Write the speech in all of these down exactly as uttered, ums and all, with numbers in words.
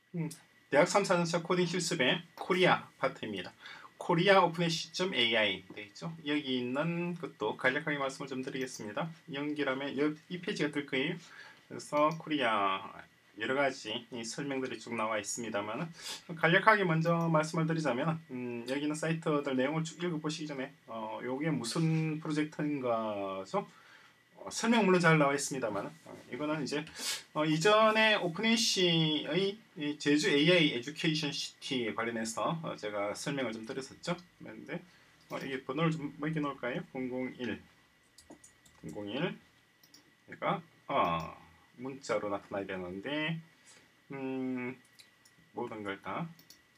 음, 대학 삼, 사 년차 코딩 실습의 코리아 파트입니다. 코리아 오픈에이씨.에이아이 되어 있죠. 여기 있는 것도 간략하게 말씀을 좀 드리겠습니다. 연결하면 이 페이지가 뜰 거예요. 그래서 코리아 여러 가지 설명들이 쭉 나와 있습니다만 간략하게 먼저 말씀을 드리자면 음, 여기는 사이트들 내용을 쭉 읽어보시기 전에 어, 이게 무슨 프로젝트인가죠? 어, 설명 물론 잘 나와 있습니다만 어, 이거는 이제 어, 이전에 오픈에이씨의 제주 에이아이 에듀케이션 시티에 관련해서 어, 제가 설명을 좀 드렸었죠. 그런데 어, 이게 번호를 좀 매겨 놓을까요? 공공일 공공일 얘가 어, 문자로 나타나야 되는데 음, 모든 걸 다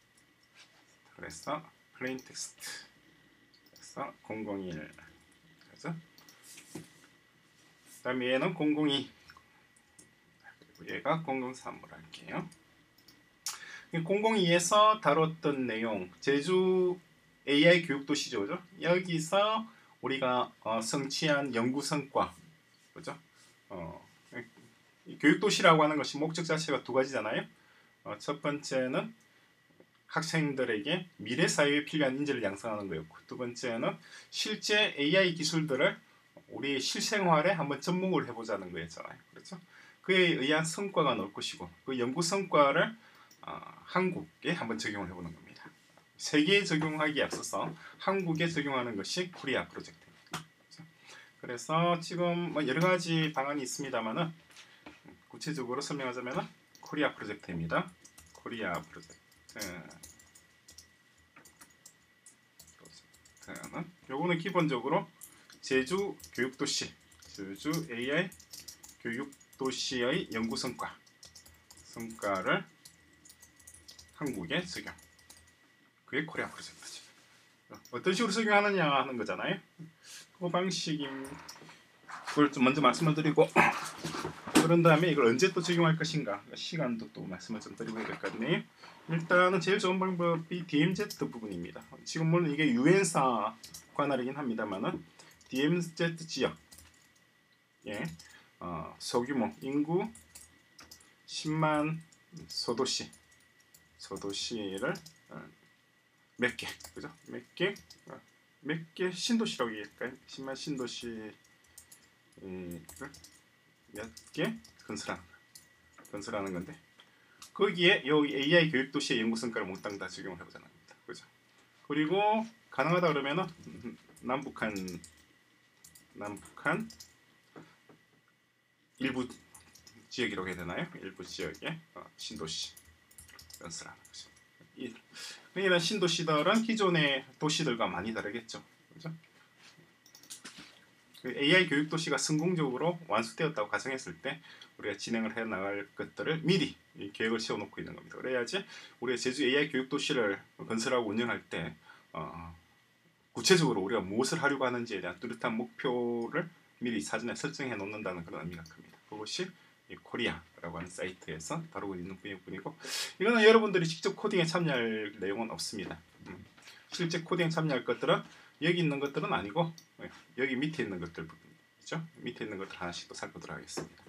그래서 플레인 텍스트 그래서 공공일 그래서 그 다음에 얘는 공공이 그리고 얘가 공공삼으로 할게요. 공공이에서 다뤘던 내용 제주 에이아이 교육도시죠. 그죠? 여기서 우리가 어, 성취한 연구 성과 그죠? 어, 교육도시라고 하는 것이 목적 자체가 두 가지잖아요. 어, 첫 번째는 학생들에게 미래 사회에 필요한 인재를 양성하는 거였고 두 번째는 실제 에이아이 기술들을 우리 실생활에 한번 접목을 해보자는 거였잖아요. 그렇죠? 그에 의한 성과가 나올 것이고 그 연구 성과를 어, 한국에 한번 적용을 해보는 겁니다. 세계에 적용하기에 앞서서 한국에 적용하는 것이 코리아 프로젝트입니다. 그렇죠? 그래서 지금 뭐 여러 가지 방안이 있습니다만은 구체적으로 설명하자면 코리아 프로젝트입니다. 코리아 프로젝트. 프로젝트는 요거는 기본적으로 제주 교육도시, 제주 에이아이 교육도시의 연구 성과, 성과를 한국에 적용. 그게 코리아 프로젝트죠. 어떤 식으로 적용하느냐 하는 거잖아요. 그 방식이 그걸 좀 먼저 말씀을 드리고 그런 다음에 이걸 언제 또 적용할 것인가 시간도 또 말씀을 좀 드리고 될 것 같네요. 일단은 제일 좋은 방법이 디엠제드 부분입니다. 지금 물론 이게 유엔사 관할이긴 합니다만은 디엠제드 지역 예, 어, 소규모 인구 십만 소도시 소도시를 어, 몇 개, 그죠? 몇 개, 어, 몇 개 신도시라고 얘기할까요? 십만 신도시를 몇 개 건설하는 건설하는 건데 거기에 여기 에이아이 교육도시의 연구 성과를 몽땅 다 적용을 해보자는 겁니다. 그죠? 그리고 가능하다 그러면은 남북한 남북한 일부 지역이라고 해야 되나요? 일부 지역의 어, 신도시 건설하는 거죠. 이, 이런 신도시들은 기존의 도시들과 많이 다르겠죠. 그죠? 에이아이 교육도시가 성공적으로 완수되었다고 가정했을 때 우리가 진행을 해 나갈 것들을 미리 계획을 세워놓고 있는 겁니다. 그래야지 우리가 제주 에이아이 교육도시를 건설하고 운영할 때 어, 구체적으로 우리가 무엇을 하려고 하는지에 대한 뚜렷한 목표를 미리 사전에 설정해 놓는다는 그런 의미가 큽니다. 그것이 이 코리아라고 하는 사이트에서 다루고 있는 부분이고 이거는 여러분들이 직접 코딩에 참여할 내용은 없습니다. 음, 실제 코딩에 참여할 것들은 여기 있는 것들은 아니고 여기 밑에 있는 것들 부분이죠. 밑에 있는 것들 하나씩 또 살펴보도록 하겠습니다.